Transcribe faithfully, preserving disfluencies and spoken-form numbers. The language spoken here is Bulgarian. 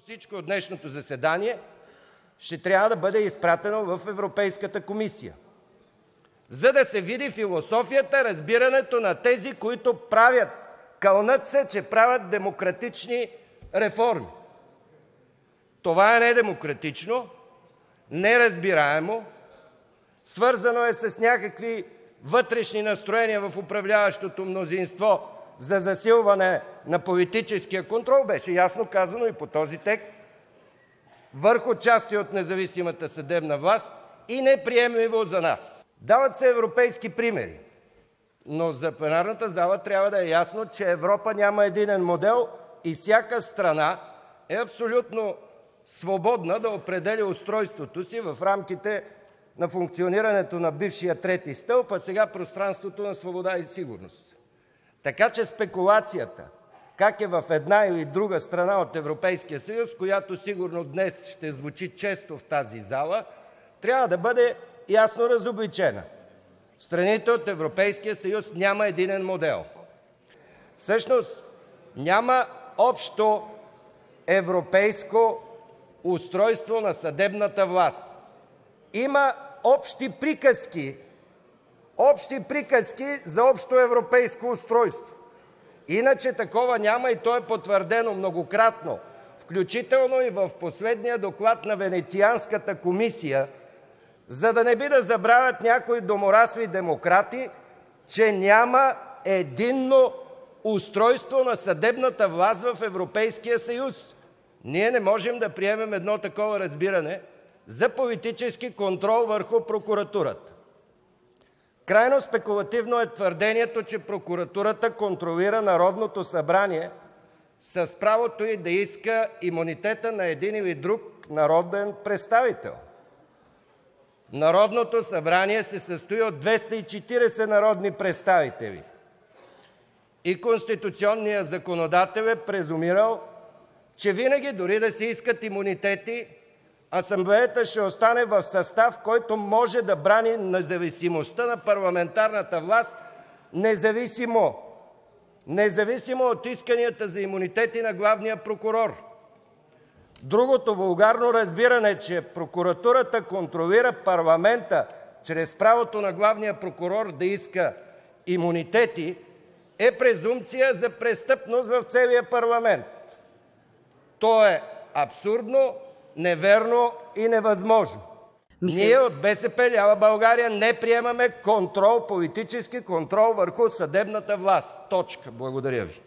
всичко от днешното заседание ще трябва да бъде изпратено в Европейската комисия, за да се види философията, разбирането на тези, които правят, кълнат се, че правят демократични реформи. Това е недемократично, неразбираемо, свързано е с някакви вътрешни настроения в управляващото мнозинство за засилване на политическия контрол, беше ясно казано и по този текст, върху части от независимата съдебна власт и неприемливо за нас. Дават се европейски примери, но за пленарната зала трябва да е ясно, че Европа няма единен модел и всяка страна е абсолютно свободна да определя устройството си в рамките на функционирането на бившия трети стълб, а сега пространството на свобода и сигурност. Така че спекулацията как е в една или друга страна от Европейския съюз, която сигурно днес ще звучи често в тази зала, трябва да бъде ясно разобличена. Страните от Европейския съюз няма единен модел. Всъщност няма общо европейско устройство на съдебната власт. Има общи приказки, общи приказки за общо европейско устройство. Иначе такова няма и то е потвърдено многократно, включително и в последния доклад на Венецианската комисия, за да не би да забравят някои доморасли демократи, че няма единно устройство на съдебната власт в Европейския съюз. Ние не можем да приемем едно такова разбиране за политически контрол върху прокуратурата. Крайно спекулативно е твърдението, че прокуратурата контролира Народното събрание с правото й да иска имунитета на един или друг народен представител. Народното събрание се състои от двеста и четиридесет народни представители и конституционният законодател е презумирал, че винаги, дори да се искат имунитети, Асамблеята ще остане в състав, който може да брани независимостта на парламентарната власт, независимо, независимо от исканията за имунитети на главния прокурор. Другото вулгарно разбиране, че прокуратурата контролира парламента чрез правото на главния прокурор да иска имунитети, е презумпция за престъпност в целия парламент. То е абсурдно, неверно и невъзможно. Михаил... Ние от БСП лява България не приемаме контрол, политически контрол върху съдебната власт. Точка. Благодаря ви.